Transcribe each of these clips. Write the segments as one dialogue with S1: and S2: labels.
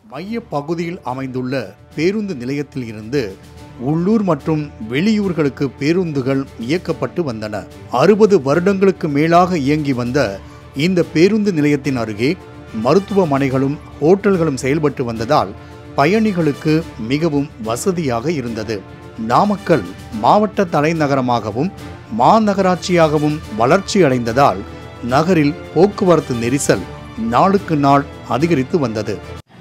S1: மைய பகுதியில் அமைந்துள்ள பேருந்து நிலையத்தில் இருந்து உள்ளூர் மற்றும் வெளியூர்களுக்கு பேருந்துகள் இயக்கப்பட்டு வந்தன. 60 வருடங்களுக்கு மேலாக இயங்கி வந்த இந்த பேருந்து நிலையத்தின் அருகே மருத்துவமனைகளும் ஹோட்டல்களும் செயல்பட்டு வந்ததால் பயணிகளுக்கு மிகவும் வசதியாக இருந்தது. நாமக்கல் மாவட்ட தலைநகரமாகவும் மாநகராட்சியாகவும் வளர்ச்சி அடைந்ததால் நகரில் போக்குவரத்து நெரிசல் நாளுக்கு நாள் அதிகரித்து வந்தது.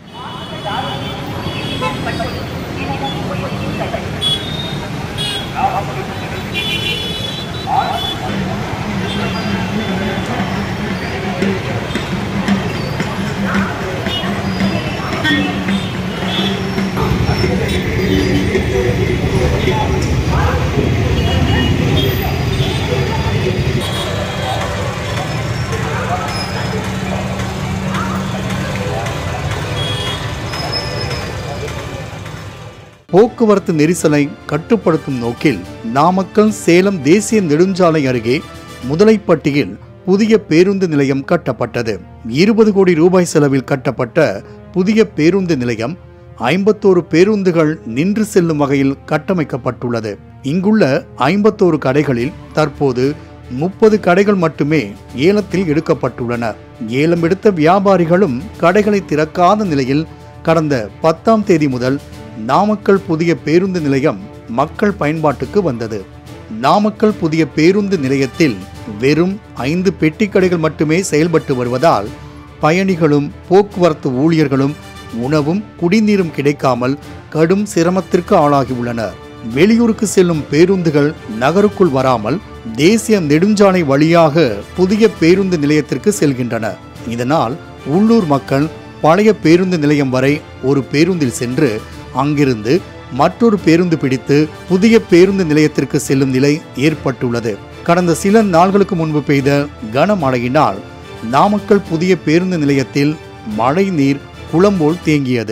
S1: போக்குவரத்து நெரிசலை கட்டுப்படுத்தும் நோக்கில் நாமக்கல் சேலம் தேசிய நெடுஞ்சாலை அருகே முதலைப்பட்டியில் புதிய பேருந்து நிலையம் கட்டப்பட்டது. 20 கோடி ரூபாய் செலவில் கட்டப்பட்ட புதிய பேருந்து நிலையம் 51 பேருந்துகள் நின்று செல்லும் வகையில் கட்டமைக்கப்பட்டுள்ளது. இங்குள்ள 51 கடைகளில் தற்போது 30 கடைகள் மட்டுமே ஏலத்தில் எடுக்கப்பட்டுள்ளன. ஏலம் எடுத்த வியாபாரிகளும் கடைகளை திறக்காத நிலையில் கடந்த 10ஆம் தேதி முதல் நாமக்கல் புதிய பேருந்து நிலையம் மக்கள் பயன்பாட்டுக்கு வந்தது. நாமக்கல் புதிய பேருந்து நிலையத்தில் வெறும் 5 பெட்டி கடைகள் மட்டுமே செயல்பட்டு வருவதால் பயணிகளும் போக்குவரத்து ஊழியர்களும் உணவும் குடிநீரும் கிடைக்காமல் கடும் சிரமத்திற்கு ஆளாகியுள்ளனர். வெளியூருக்கு செல்லும் பேருந்துகள் நகருக்குள் வராமல் தேசிய நெடுஞ்சாலை வழியாக புதிய பேருந்து நிலையத்திற்கு செல்கின்றன. இதனால் உள்ளூர் மக்கள் பழைய பேருந்து நிலையம் வரை ஒரு பேருந்தில் சென்று அங்கிருந்து மற்றொரு பேருந்து பிடித்து புதிய பேருந்து நிலையத்திற்கு செல்லும் நிலை ஏற்பட்டுள்ளது. கடந்த சில நாட்களுக்கு முன்பு பெய்த கனமழையினால் நாமக்கல் புதிய பேருந்து நிலையத்தில் மழை நீர் குளம் போல் தேங்கியது.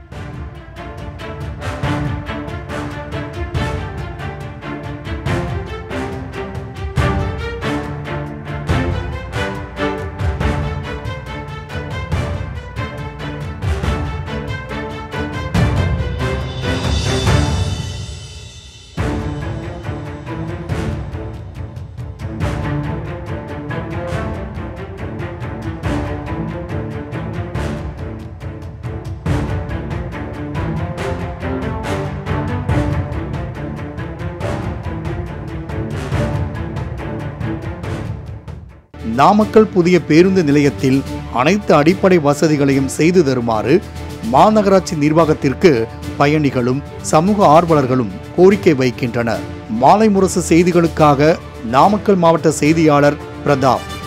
S1: நாமக்கல் புதிய பேருந்து நிலையத்தில் அனைத்து அடிப்படை வசதிகளையும் செய்து தருமாறு மாநகராட்சி நிர்வாகத்திற்கு பயணிகளும் சமூக ஆர்வலர்களும் கோரிக்கை வைக்கின்றனர். மாலை முரசு செய்திகளுக்காக நாமக்கல் மாவட்ட செய்தியாளர் பிரதாப்.